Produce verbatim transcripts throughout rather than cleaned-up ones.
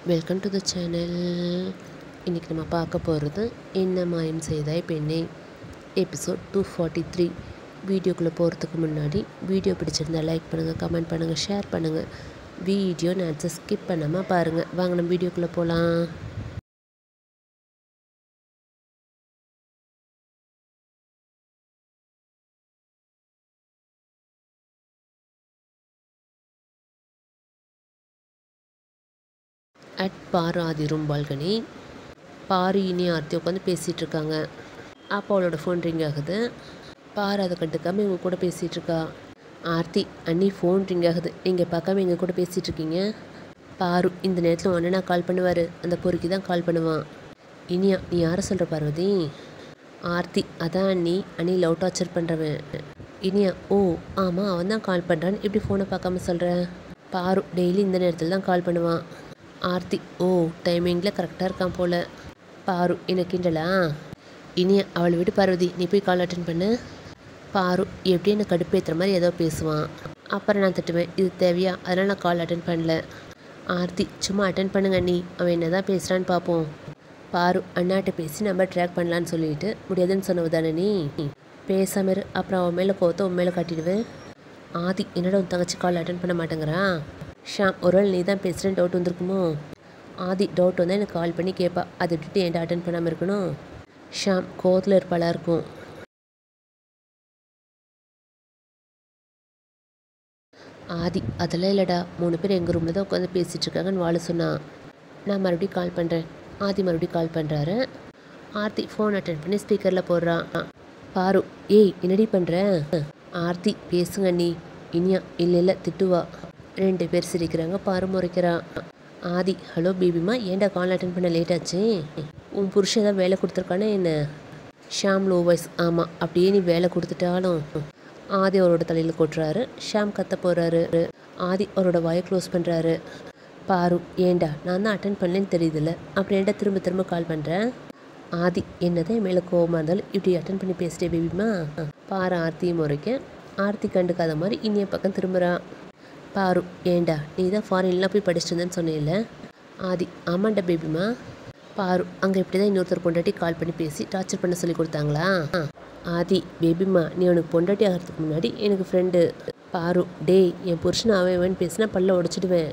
Welcome to the channel. இன்றைக்கி நம்ம பார்க்க போகிறது என்ன மாயம் செய்தாய் பெண்ணே எபிசோட் டூ ஃபார்ட்டி த்ரீ. வீடியோக்குள்ளே போகிறதுக்கு முன்னாடி வீடியோ பிடிச்சிருந்தால் லைக் பண்ணுங்கள், கமெண்ட் பண்ணுங்கள், ஷேர் பண்ணுங்கள். வீடியோ நான் ஸ்கிப் பண்ணாமல் பாருங்கள். வாங்க நம்ம வீடியோக்குள்ளே போகலாம். அட் பாரு ஆதி ரூம் பால்கனி. பாரு இனி ஆர்த்தி உட்காந்து பேசிகிட்டு இருக்காங்க. அப்போ அவளோட ஃபோன் ரிங் ஆகுது. பாரு அதை கண்டுக்காமல் இவங்க கூட பேசிகிட்டு இருக்கா. ஆர்த்தி, அண்ணி ஃபோன் ரிங் ஆகுது, நீங்கள் பார்க்காம எங்கள் கூட பேசிகிட்டு இருக்கீங்க. பாரு, இந்த நேரத்தில் ஒன்று நான் கால் பண்ணுவார், அந்த பொறுக்கி தான் கால் பண்ணுவான். இனியா, நீ யாரை சொல்கிற பார்வதி? ஆர்த்தி, அதான் அண்ணி, அண்ணி லவ் டார்ச்சர் பண்ணுறவன். இனியா, ஓ ஆமாம், அவன் தான் கால் பண்ணுறான்னு இப்படி ஃபோனை பார்க்காம சொல்கிறேன். பாரு, டெய்லி இந்த நேரத்தில் தான் கால் பண்ணுவான். ஆர்த்தி, ஓ டைமிங்கில் கரெக்டாக இருக்கான் போல். பாரு, எனக்கு கிண்டலா? இனியா, அவளை விட்டு பார்வதி, நீ போய் கால் அட்டன் பண்ணு. பாரு, எப்படி என்னை கடுப்பேற்றுற மாதிரி ஏதோ பேசுவான். அப்புறம் நான் திட்டுவேன், இது தேவையா, அதனால் நான் கால் அட்டன் பண்ணல. ஆர்த்தி, சும்மா அட்டன் பண்ணுங்க அண்ணி, அவன் என்ன தான் பேசுகிறான்னு பார்ப்போம். பாரு, அண்ணாட்ட பேசி நம்ம ட்ராக் பண்ணலான்னு சொல்லிட்டு முடியாதுன்னு சொன்னவு தானே நீ? பேசாம இரு, அப்புறம் அவன் மேலே கோவத்தை உன் மேலே காட்டிடுவேன். ஆதி, என்னோட உன் தங்கச்சி கால் அட்டன் பண்ண மாட்டேங்கிறான். ஷாம், ஒரு வேளை நீ தான் பேசுகிறேன்னு டவுட் வந்துருக்குமோ? ஆதி, டவுட் வந்தால் எனக்கு கால் பண்ணி கேட்பா, அதை விட்டுட்டு என்கிட்ட அட்டன் பண்ணாமல் இருக்கணும். ஷாம், கோவத்தில் இருப்பாளாக இருக்கும். ஆதி, அதெல்லாம் இல்லைடா, மூணு பேர் எங்கள் ரூமில் தான் உட்காந்து பேசிகிட்டு இருக்காங்கன்னு வாழ சொன்னான். நான் மறுபடியும் கால் பண்ணுறேன். ஆதி மறுபடியும் கால் பண்ணுறாரு. ஆர்த்தி ஃபோன் அட்டன் பண்ணி ஸ்பீக்கரில் போடுறான். பாரு, ஏய் என்னடி பண்ணுற? ஆர்த்தி, பேசுங்க அண்ணி. இனியா, இல்லை இல்லை திட்டுவா. ரெண்டு பேர் சிரிக்கிறாங்க. பாரு முறைக்கிறான். ஆதி, ஹலோ பேபிமா, ஏன்டா கால் அட்டன் பண்ண லேட் ஆச்சு? உன் புருஷன் ஏதாவது வேலை கொடுத்துருக்கானே என்ன? ஷாம் லோ வாய்ஸ், ஆமாம், அப்படியே நீ வேலை கொடுத்துட்டாலும். ஆதி அவரோட தலையில் கொட்டுறாரு. ஷாம் கத்த போகிறாரு. ஆதி அவரோட வாயை க்ளோஸ் பண்ணுறாரு. பாரு, ஏண்டா நான் தான் அட்டன் பண்ணலன்னு தெரியுதுல்ல, அப்புறம் ஏன்டா திரும்ப திரும்ப கால் பண்ணுறேன்? ஆதி, என்னதான் மேலே கோவமாக இருந்தாலும் இப்படி அட்டன் பண்ணி பேசிட்டே பேபிமா. பாரு ஆர்த்தியும் முறைக்க. ஆர்த்தி கண்டுக்காத மாதிரி இனிய பக்கம் திரும்புகிறான். பாரு, ஏண்டா நீ தான் ஃபாரின்லாம் போய் படிச்சுட்டு இருந்தேன்னு சொன்னேன்ல? ஆதி, ஆமாண்டா பேபிமா. பாரு, அங்கே இப்படி தான் இன்னொருத்தர் பொண்டாட்டி கால் பண்ணி பேசி டார்ச்சர் பண்ண சொல்லி கொடுத்தாங்களா? ஆதி, பேபிமா, நீ உனக்கு பொண்டாட்டி ஆகிறதுக்கு முன்னாடி எனக்கு ஃப்ரெண்டு. பாரு, டே என் புருஷனை அவன் பேசினா பல்ல உடச்சிடுவேன்.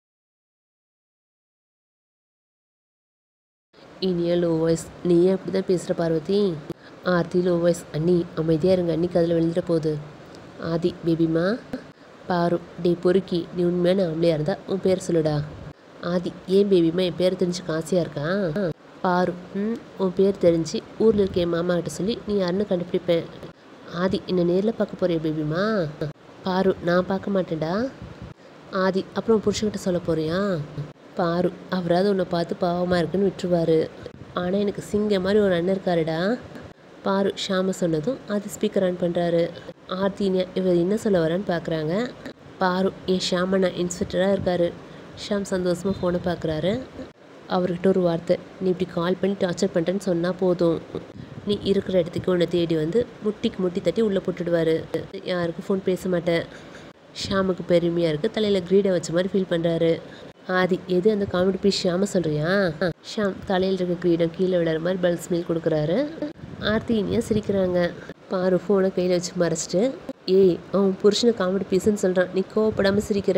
இனியா லோ வாய்ஸ், நீ ஏன் அப்படி தான் பேசுகிற பார்வதி? ஆர்த்தி லோ வாய்ஸ், அண்ணி அமைதியாக இருங்க, அன்னிக்கு அதில் விழுந்துட போகுது. ஆதி, பேபிமா. பாரு, டே பொறுக்கி, நீ உண்மையான ஆம்பளையாக இருந்தால் உன் பேர் சொல்லுடா. ஆதி, ஏன் பேபிமா என் பேர் தெரிஞ்சு காசியாக இருக்கான்? பாரு, ம் உன் பேர் தெரிஞ்சு ஊரில் இருக்க என் மாமா கிட்ட சொல்லி நீ யாருன்னு கண்டுபிடிப்பேன். ஆதி, என்னை நேரில் பார்க்க போறியா பேபிமா? பாரு, நான் பார்க்க மாட்டேன்டா. ஆதி, அப்புறம் புருஷன்கிட்ட சொல்ல போறியா? பாரு, அவராது உன்னை பார்த்து பாவமாக இருக்குன்னு விட்டுருவாரு. ஆனால் எனக்கு சிங்க மாதிரி ஒரு அண்ணன் இருக்காருடா. பாரு, ஷாம சொன்னதும் ஆதி ஸ்பீக்கர் ஆன் பண்ணுறாரு. ஆர்த்தினியா இவர் என்ன சொல்ல வரான்னு பார்க்குறாங்க. பாரு, என் ஷாமண்ணா இன்ஸ்பெக்டராக இருக்கார். ஷாம் சந்தோஷமாக ஃபோனை பார்க்குறாரு. அவர்கிட்ட ஒரு வார்த்தை, நீ இப்படி கால் பண்ணி டார்ச்சர் பண்ணுறேன்னு சொன்னால் போதும், நீ இருக்கிற இடத்துக்கு உன்னை தேடி வந்து முட்டிக்கு முட்டி தட்டி உள்ளே போட்டுடுவார். யாருக்கும் ஃபோன் பேச மாட்டேன். ஷாமுக்கு பெருமையாக இருக்குது, தலையில் கிரீடை வச்ச மாதிரி ஃபீல் பண்ணுறாரு. ஆதி, எது அந்த காமெடி பீஸ் ஷாம சொல்கிறியா? ஷாம் தலையில் இருக்க கிரீடம் கீழே விழுற மாதிரி பல்ஸ் மீல் கொடுக்குறாரு. ஆர்த்தி இனியா சிரிக்கிறாங்க. பாரு ஃபோனை கையில் வச்சு மறைச்சிட்டு, ஏய் அவன் புருஷனை காமெடி பீஸுன்னு சொல்கிறான், நீ கோவப்படாமல் சிரிக்கிற?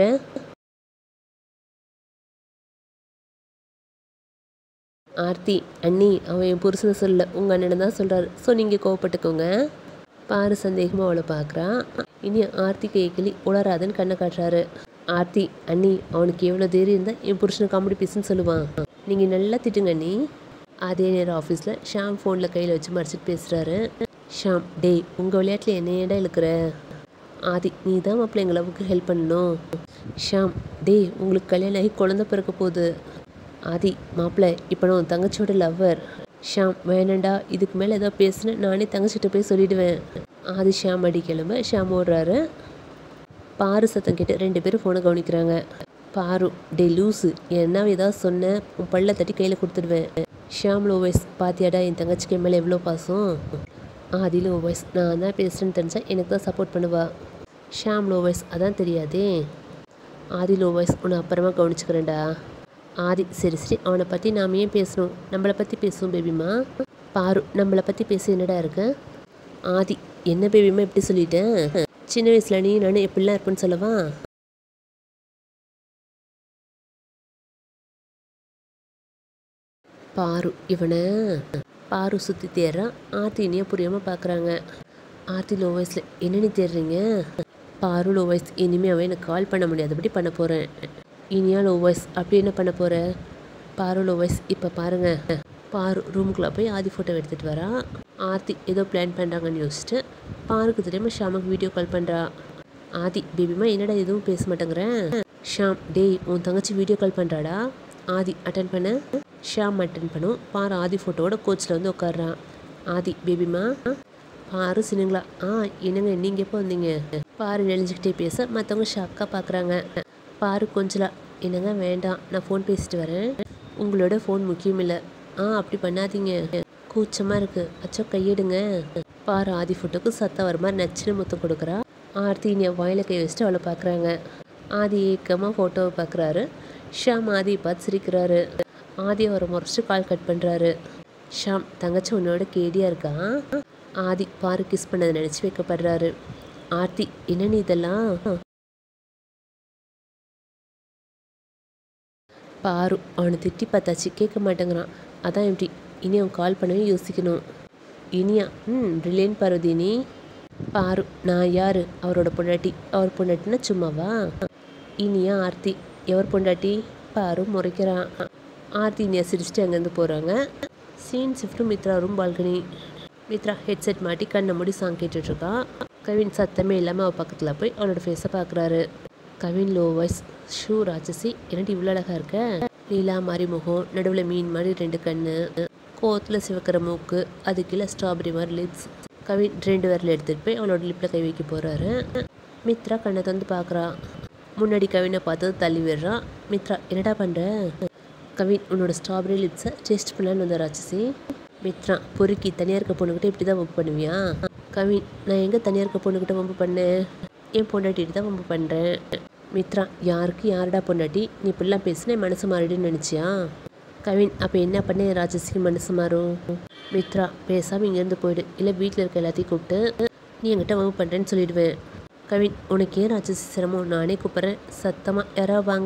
ஆர்த்தி, அண்ணி அவன் என் புருஷனை சொல்ல, உங்கள் அண்ணனை தான் சொல்கிறாரு, ஸோ நீங்கள் கோவப்பட்டுக்கோங்க. பாரு சந்தேகமாக அவளை பார்க்குறான். இனி ஆர்த்தி கேட்கலி உளராதன்னு கண்ணை காட்டுறாரு. ஆர்த்தி, அண்ணி அவனுக்கு எவ்வளோ தைரியம் இருந்தால் என் புருஷனை காமெடி பீஸுன்னு சொல்லுவான், நீங்கள் நல்லா திட்டுங்க அண்ணி. அதே நேரம் ஆஃபீஸில் ஷாம் ஃபோனில் கையில் வச்சு மறைச்சிட்டு பேசுகிறாரு. ஷாம், டே உங்கள் விளையாட்டில் என்ன ஏண்டா இழுக்கிற? ஆதி, நீ தான் மாப்பிள்ள எங்கள் லவ்வுக்கு ஹெல்ப் பண்ணணும். ஷாம், டே உங்களுக்கு கல்யாணம் ஆகி குழந்தை பிறக்க போகுது. ஆதி, மாப்பிள்ள இப்போ நான் உன் தங்கச்சியோட லவ்வர். ஷாம், வேணாண்டா, இதுக்கு மேலே ஏதோ பேசுனேன் நானே தங்கச்சிட்ட போய் சொல்லிவிடுவேன். ஆதி ஷாம் அடி கிளம்ப ஷாம் ஓடுறாரு. பாரு சத்தம் கேட்டு ரெண்டு பேரும் ஃபோனை கவனிக்கிறாங்க. பாரு, டே லூஸு, என்ன ஏதாவது சொன்னேன் உன் பல்ல தட்டி கையில் கொடுத்துடுவேன். ஷாம் லோ வாய்ஸ், பாத்தியாடா என் தங்கச்சிக்கு மேலே எவ்வளோ பாசம்? ஆதி லோ வாய்ஸ், நான் தான் பேசுகிறேன்னு தெரிஞ்சால் எனக்கு தான் சப்போர்ட் பண்ணுவா. ஷாம் லோ வாய்ஸ், அதான் தெரியாதே. ஆதி லோ வாய்ஸ், உன்னை அப்புறமா கவனிச்சுக்கிறேன்டா. ஆதி சரி சரி அவனை பற்றி நாம் ஏன் பேசணும், நம்மளை பற்றி பேசுவோம் பேபிமா. பாரு நம்மளை பற்றி பேச என்னடா இருக்கு. ஆதி என்ன பேபிமா எப்படி சொல்லிட்டேன், சின்ன வயசுல நீ நான் எப்படிலாம் இருப்பேன்னு சொல்லவா. பாரு இவனை பாரு சுற்றி தேடுறான். ஆர்த்தி இனியா புரியாமல் பார்க்குறாங்க. ஆர்த்தி லோ வயசில் என்னென்னு தேடுறீங்க. பாரு லோ வாய்ஸ் இனிமேல் அவன் எனக்கு கால் பண்ண முடியாதபடி பண்ண போகிறேன். இனியா லோ வாய்ஸ் அப்படி என்ன பண்ண போகிற. பாரு லோ வாய்ஸ் இப்போ பாருங்கள். பாரு ரூமுக்குள்ளே போய் ஆதி ஃபோட்டோ எடுத்துகிட்டு வரா. ஆர்த்தி ஏதோ பிளான் பண்ணுறாங்கன்னு யோசிச்சுட்டு பாருக்கு தெரியாமல் ஷாமுக்கு வீடியோ கால் பண்ணுறா. ஆதி பேபிமா என்னடா எதுவும் பேச மாட்டேங்கிறேன். ஷாம் டேய் உன் தங்கச்சி வீடியோ கால் பண்ணுறாடா. ஆதி அட்டன் பண்ண. ஷாம் அட்டன் பண்ணும். பாரு ஆதி ஃபோட்டோவோட கோச்சில் வந்து உட்காடுறான். ஆதி பேபிமா. பாரு சின்னங்களா ஆ என்னங்க நீங்கள் எப்போ வந்தீங்க. பாரு நெளிஞ்சிக்கிட்டே பேச மற்றவங்க ஷாக்காக பார்க்குறாங்க. பாரு கொஞ்சலாம் என்னங்க வேண்டாம் நான் ஃபோன் பேசிட்டு வரேன், உங்களோட ஃபோன் முக்கியம் இல்லை. ஆ அப்படி பண்ணாதீங்க கூச்சமாக இருக்குது, அச்சோ கையெடுங்க. பாரு ஆதி ஃபோட்டோக்கு சத்தம் வர மாதிரி நச்சுன்னு முத்தம் கொடுக்குறா. ஆர்த்தி இனி வாயில் கை வச்சுட்டு அவளை பார்க்குறாங்க. ஆதி ஏக்கமாக ஃபோட்டோவை பார்க்குறாரு. ஷாம் ஆதியை பார்த்து சிரிக்கிறாரு. ஆதி அவரை முறைச்சிட்டு கால் கட் பண்ணுறாரு. ஷாம் தங்கச்சி உன்னோட கேடியாக இருக்கா. ஆதி பாரு கிஸ் பண்ணதை நினச்சி வைக்கப்படுறாரு. ஆர்த்தி என்னன்னு இதெல்லாம். பாரு அவனை திட்டி பார்த்தாச்சு கேட்க மாட்டேங்கிறான், அதான் எப்படி இனி அவன் கால் பண்ணவே யோசிக்கணும். இனியா ம் ரிலேன் பார்வதினி. பாரு நான் யார், அவரோட பொண்டாட்டி. அவர் பொண்டாட்டினா சும்மாவா. இனியா ஆர்த்தி எவர் பொண்டாட்டி. பாரு முறைக்கிறான். ஆர்த்தி இனியா சிரிச்சுட்டு அங்கேருந்து போகிறாங்க. Scene shift Mithra room balcony. Mithra headset மாட்டி கண்ணை மூடி சாங் கேட்டுட்ருக்கா. கவின் சத்தமே இல்லாமல் அவள் பக்கத்தில் போய் அவளோட ஃபேஸை பார்க்குறாரு. கவின் லோ வாய்ஸ் ஷூ ராட்சசி என்னடி இவ்வளோ அழகாக இருக்க. நீலா மாதிரி முகம், நடுவில் மீன் மாதிரி ரெண்டு கண்ணு, கோத்தில் சிவக்கிற மூக்கு, அது கீழே ஸ்ட்ராபெரி மாதிரி லிப்ஸ். கவின் ரெண்டு விரல் எடுத்துகிட்டு போய் அவளோட லிப்பில் கை வைக்க போகிறாரு. மித்ரா கண்ணை தந்து பார்க்குறா. முன்னாடி கவினை பார்த்தது தள்ளி விடுறான். மித்ரா என்னடா பண்ணுற. கவின் உன்னோட ஸ்ட்ராபெரி லிப்ஸை டேஸ்ட் பண்ணலான்னு வந்த ராட்சசி. மித்ரா பொறுக்கி தனியாக இருக்க பொண்ணுக்கிட்ட இப்படி தான் வம்பு பண்ணுவியா. கவின் நான் எங்கே தனியாக இருக்க பொண்ணுக்கிட்ட வம்பு பண்ணேன், என் பொண்டாட்டிட்டு தான் வம்பு பண்ணுறேன். மித்ரா யாருக்கு யாருடா பொண்டாட்டி, நீ இப்படிலாம் பேசினா மனசு மாறிடுன்னு நினச்சியா. கவின் அப்போ என்ன பண்ண ராட்சசிக்கு மனசு மாறும். மித்ரா பேசாமல் இங்கேருந்து போயிடு, இல்லை வீட்டில் இருக்க எல்லாத்தையும் கூப்பிட்டு நீ என்கிட்ட வம்பு பண்ணுறேன்னு சொல்லிடுவேன். கவின் உனக்கு ஏன் ராட்சசி சிரமம், நானே கூப்பிட்றேன் சத்தமாக யாராவது வாங்க.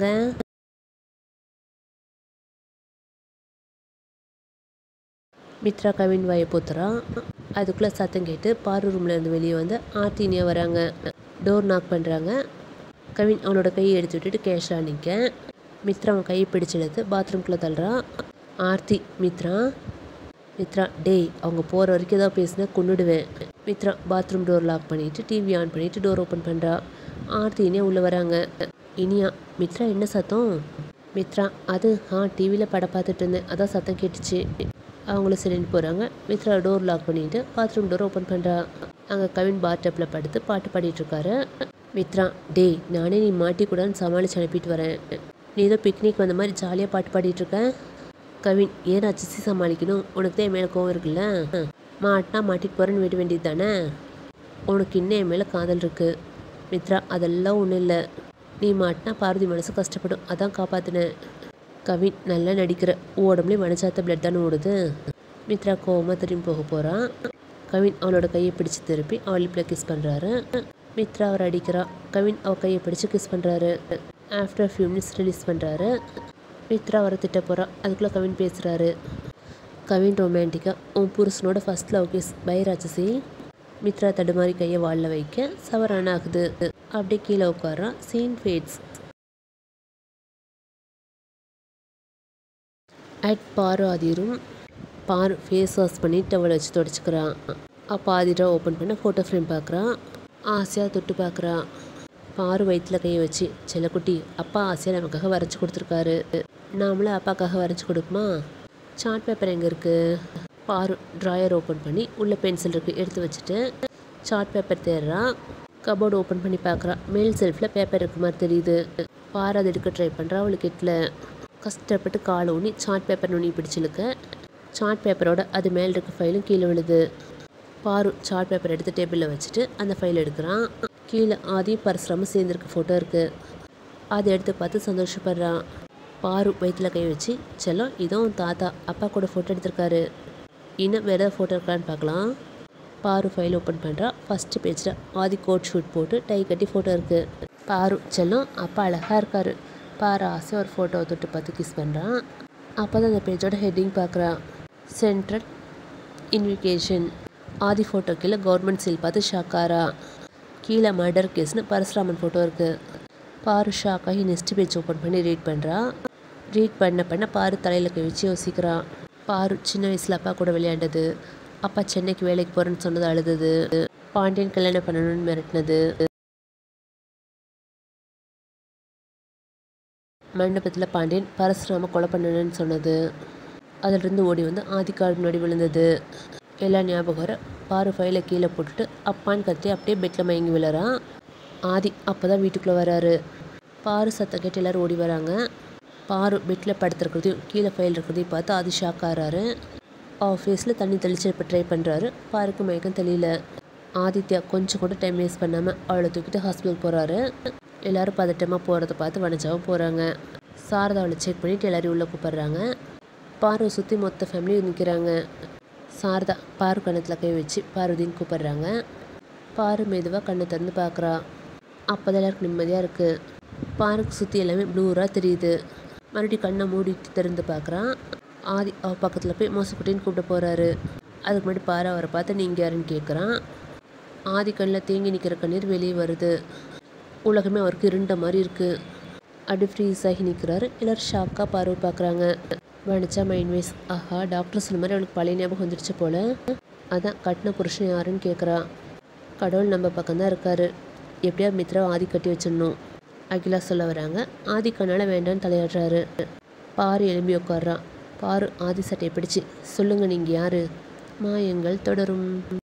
மித்ரா கவின் வாயை போத்துறா. அதுக்குள்ளே சத்தம் கேட்டு பாரு ரூமில் இருந்து வெளியே வந்து ஆர்த்தினியா வராங்க. டோர் நாக் பண்ணுறாங்க. கவின் அவனோட கையை எடுத்து விட்டுட்டு கேஷாக நிற்க. மித்ரா அவன் கையை பிடிச்செடுத்து பாத்ரூம்குள்ளே தள்ளுறா. ஆர்த்தி மித்ரா. மித்ரா டேய் அவங்க போகிற வரைக்கும் ஏதாவது பேசினா கொன்னுடுவேன். மித்ரா பாத்ரூம் டோர் லாக் பண்ணிவிட்டு டிவி ஆன் பண்ணிவிட்டு டோர் ஓப்பன் பண்ணுறா. ஆர்த்தி இனியா உள்ளே வராங்க. இனியா மித்ரா என்ன சத்தம். மித்ரா அது ஆ டிவியில் படம் பார்த்துட்டு இருந்தேன், அதான் சத்தம் கேட்டுச்சு. அவங்களும் சரின்னு போகிறாங்க. மித்ரா டோர் லாக் பண்ணிவிட்டு பாத்ரூம் டோர் ஓப்பன் பண்ணுறா. அங்கே கவின் பாத் டப்பில் படுத்து பாட்டு பாடிட்டுருக்காரு. மித்ரா டேய் நானே நீ மாட்டிக்கூடாதுன்னு சமாளித்து அனுப்பிட்டு வரேன், நீ ஏதோ பிக்னிக் வந்த மாதிரி ஜாலியாக பாட்டு பாடிட்டுருக்க. கவின் ஏன் ராட்சசி சமாளிக்கணும், உனக்கு தான் என் மேலே கோவம் இருக்குல்ல, மாட்டினா மாட்டிட்டு போகிறேன்னு விட வேண்டியது தானே, உனக்கு இன்னும் என் மேலே காதல் இருக்குது. மித்ரா அதெல்லாம் ஒன்றும் இல்லை, நீ மாட்டினா பார்வதி மனசு கஷ்டப்படும், அதான் காப்பாற்றினேன். கவின் நல்லா நடிக்கிற, உடம்புலேயும் மனசாத்த பிளட் தானே ஓடுது. மித்ரா கோவமாக திரும்பி போக போகிறான். கவின் அவளோட கையை பிடிச்சி திருப்பி அவள் லிப்பில் கிஸ் பண்ணுறாரு. மித்ரா அவர் அடிக்கிறா. கவின் அவள் கையை பிடிச்சி கிஸ் பண்ணுறாரு. ஆஃப்டர் ஃபியூ மினிட்ஸ் ரிலீஸ் பண்ணுறாரு. மித்ரா அவரை திட்ட போகிறா. அதுக்குள்ளே கவின் பேசுகிறாரு. கவின் ரொமான்டிக்காக உன் புருஷனோட ஃபர்ஸ்ட் லவ் கிஸ் பை ராட்சசி. மித்ரா தடுமாறி கையை வாழில் வைக்க சவரான ஆகுது. அப்படியே கீழே உட்காரான். Scene fats. அட் பாரு ஆதிரும். பாரு ஃபேஸ் வாஷ் பண்ணி டவல் வச்சு தொடச்சிக்கிறான். அப்போ ஆதிரா ஓப்பன் பண்ண ஃபோட்டோ ஃப்ரேம் பார்க்குறான். ஆசையாக தொட்டு பார்க்குறான். பாரு வயிற்றில் கையை வச்சு செல்லக்குட்டி அப்பா ஆசையாக நமக்காக வரைச்சி கொடுத்துருக்காரு, நாமளும் அப்பாக்காக வரைச்சி கொடுக்குமா. சார்ட் பேப்பர் எங்கே இருக்குது. பாரு ட்ராயர் ஓப்பன் பண்ணி உள்ளே பென்சில் இருக்குது எடுத்து வச்சுட்டு சார்ட் பேப்பர் தேடுறான். கபோர்டு ஓப்பன் பண்ணி பார்க்குறான். மேல் செல்ஃபில் பேப்பர் இருக்க மாதிரி தெரியுது. பாரு அதை எடுக்க ட்ரை பண்ணுறான். அவளுக்கு எட்டில் கஷ்டப்பட்டு காலை ஊனி சார்ட் பேப்பர் நுனி பிடிச்சிலுக்க சார்ட் பேப்பரோட அது மேலே இருக்க ஃபைலும் கீழே விழுது. பாரு சார்ட் பேப்பர் எடுத்து டேபிளில் வச்சுட்டு அந்த ஃபைல் எடுக்கிறான். கீழே ஆதி பரசுராம சேர்ந்துருக்க ஃபோட்டோ இருக்குது. அதை எடுத்து பார்த்து சந்தோஷப்படுறான். பாரு வயிற்றுல கை வச்சு, செல்லம் இதுவும் தாத்தா அப்பா கூட ஃபோட்டோ எடுத்திருக்காரு, இன்னும் வேறு ஏதாவது ஃபோட்டோ இருக்கான்னு பார்க்கலாம். பாரு ஃபைல் ஓப்பன் பண்ணுறா. ஃபஸ்ட்டு பேஜில் ஆதி கோட் ஷூட் போட்டு டை கட்டி ஃபோட்டோ இருக்குது. பாரு செல்லம் அப்பா அழகாக இருக்கார். பாரு ஆசையாக ஒரு ஃபோட்டோவை தொட்டு பார்த்து கிஸ் பண்ணுறான். அப்போ தான் அந்த பேஜோட ஹெட்டிங் பார்க்குறான். Central investigation. ஆதி ஃபோட்டோ கீழே கவர்மெண்ட் சீல் பார்த்து ஷாக்காரா. கீழே மர்டர் கேஸ்னு பரசுராமன் ஃபோட்டோ இருக்குது. பாரு ஷாக்காகி நெக்ஸ்ட் பேஜ் ஓப்பன் பண்ணி ரீட் பண்ணுறா. ரீட் பண்ண பண்ண பாரு தலையில் கை வச்சு யோசிக்கிறான். பாரு சின்ன வயசில் அப்பா கூட விளையாண்டது, அப்பா சென்னைக்கு வேலைக்கு போகிறேன்னு சொன்னது அழுதது, பாண்டியன் கல்யாணம் பண்ணணும்னு மிரட்டினது, மண்டபத்தில் பாண்டியன் பரசுராம கொலை பண்ணணும்னு சொன்னது, அதிலிருந்து ஓடி வந்து ஆதிக்காடு முன்னாடி விழுந்தது எல்லாம் ஞாபகம் வர பாரு ஃபைலை கீழே போட்டுட்டு அப்பான்னு கத்தி அப்படியே பெட்டில் மயங்கி விழறான். ஆதி அப்போ தான் வீட்டுக்குள்ளே வராரு. பாரு சத்தம் கேட்டு எல்லோரும் ஓடி வராங்க. பாரு பெட்டில் படுத்துருக்கிறதையும் கீழே ஃபைல் இருக்கிறதையும் பார்த்து ஆதி ஷாக் ஆகிறாரு. ஆஃபீஸில் தண்ணி தெளிச்சு இப்போ ட்ரை பண்ணுறாரு. பாருக்கு மயக்கம் தெரியல. ஆதித்யா கொஞ்சம் கூட டைம் வேஸ்ட் பண்ணாமல் அவளை தூக்கிட்டு ஹாஸ்பிட்டல் போகிறாரு. எல்லோரும் பதட்டமாக போகிறத பார்த்து வனஜாவும் போகிறாங்க. சாரதா அவளை செக் பண்ணிவிட்டு எல்லோரையும் உள்ளே கூப்பிட்றாங்க. பாரு சுற்றி மொத்த ஃபேமிலியும் நிற்கிறாங்க. சாரதா பாரு கண்ணத்தில் கை வச்சு பார்வதின்னு கூப்பிட்றாங்க. பாரு மெதுவாக கண்ணை திறந்து பார்க்குறா. அப்போ தான் எல்லாருக்கும் நிம்மதியாக இருக்குது. பாருக்கு சுற்றி எல்லாமே ப்ளூராக தெரியுது. மறுபடியும் கண்ணை மூடிட்டு திறந்து பார்க்குறான். ஆதி அவள் பக்கத்தில் போய் மோசக்குட்டின்னு கூப்பிட போகிறாரு. அதுக்கு முன்னாடி பாரு அவரை பார்த்து நீங்கள் யாருன்னு கேட்குறான். ஆதி கண்ணில் தேங்கி நிற்கிற கண்ணீர் வெளியே வருது. உலகமே அவருக்கு இருண்ட மாதிரி இருக்குது. அப்படி ஃப்ரீஸ் ஆகி நிற்கிறாரு. எல்லோரும் ஷாக்காக பார்வை பார்க்குறாங்க. வனிச்சா மைண்ட் வைஸ் ஆஹா டாக்டர் சொன்ன மாதிரி அவளுக்கு பழைய ஞாபகம் வந்துடுச்சு போல். அதான் கட்டின புருஷன் யாருன்னு கேட்குறா. கடவுள் நம்ம பக்கம்தான் இருக்காரு, எப்படியா மித்ராவை ஆதி கட்டி வச்சிடணும் அகிலா சொல்ல வராங்க. ஆதி கண்ணால் வேண்டான்னு தலையாடுறாரு. பாரு எழும்பி உட்கார்றான். பாரு ஆதி சட்டையை பிடிச்சி சொல்லுங்கள் நீங்கள் யார். மாயங்கள் தொடரும்.